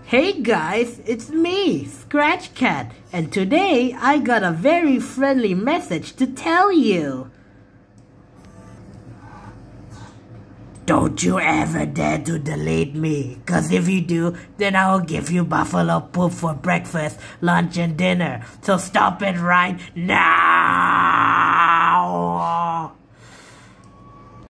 Hey guys, it's me, Scratch Cat, and today I got a very friendly message to tell you. Don't you ever dare to delete me, cause if you do, then I will give you buffalo poop for breakfast, lunch, and dinner. So stop it right now!